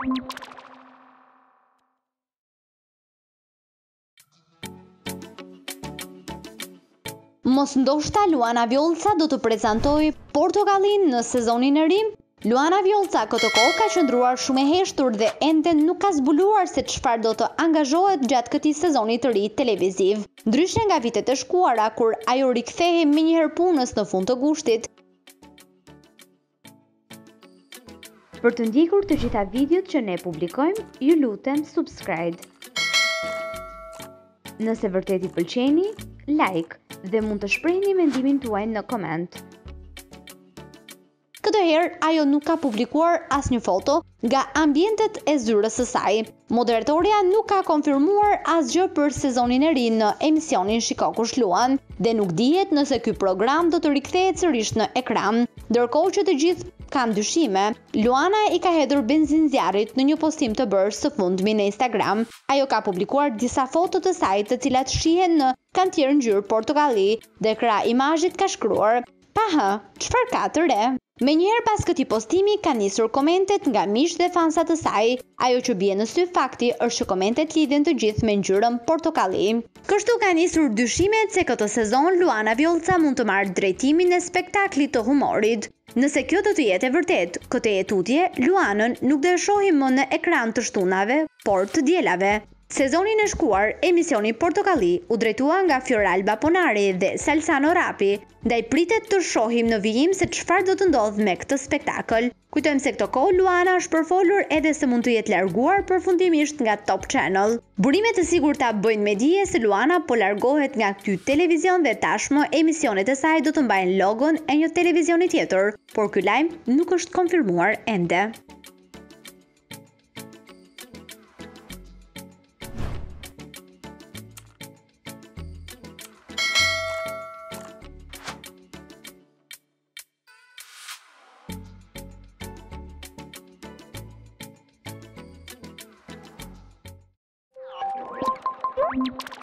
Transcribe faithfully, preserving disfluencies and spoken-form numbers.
Mos ndoshta Luana Vjollca do të prezantoj Portokallin në sezonin e ri. Luana Vjollca këtë kohë ka qëndruar shumë e heshtur dhe ende nuk ka zbuluar se çfarë do të angazhohet gjatë këtij sezoni të ri televiziv. Ndryshe nga vitet e shkuara kur ajo rikthehej menjëherë punës në fund të gushtit. Për të ndjekur të gjitha videot që ne publikojmë, ju lutem subscribe. Nëse vërtet i pëlqeni, like dhe mund të shprehni mendimin tuaj në koment. Këtë herë ajo nuk ka publikuar asnjë foto nga ambientet e zyrës së saj. Moderatorja nuk ka konfirmuar asgjë për sezonin e ri në emisionin Shiko kush luan dhe nuk dihet nëse ky program do të rikthehet sërish në ekran, ndërkohë që të gjithë kanë dyshime. Luana i ka hedhur benzin zjarrit në një postim të bërë së fundmi në Instagram. Ajo ka publikuar disa foto të saj të cilat shihen në kantier ngjyrë portokalli dhe krah imazhit ka shkruar: "Pa hë, çfarë ka të re?" Menjëherë pas këtij postimi ka nisur komentet nga miqtë dhe fansat të saj. Ajo që bie në sy fakti është që komentet lidhen të gjithë me ngjyrën portokalli. Kështu ka nisur dyshimet se këtë sezon Luana Vjollca mund të marrë drejtimin e spektaklit të humorit. Nëse kjo do të jetë e vërtet, këtë jetutje Luanën nuk do e shohim më në ekran të shtunave, por të dielave. Sezonin e shkuar, emisioni Portokalli u drejtua nga Fioralba Ponari dhe Salsano Rapi, ndaj pritet të shohim në vijim se çfarë do të ndodhë me këtë spektakël. Kujtojmë se këto kohë Luana është përfolur edhe se mund të jetë larguar përfundimisht nga Top Channel. Burimet e sigurta bëjnë me dije se Luana po largohet nga ky televizion dhe tashmë emisionet e saj do të mbajnë logon e një televizioni tjetër, por ky lajm nuk është konfirmuar ende. Thank you.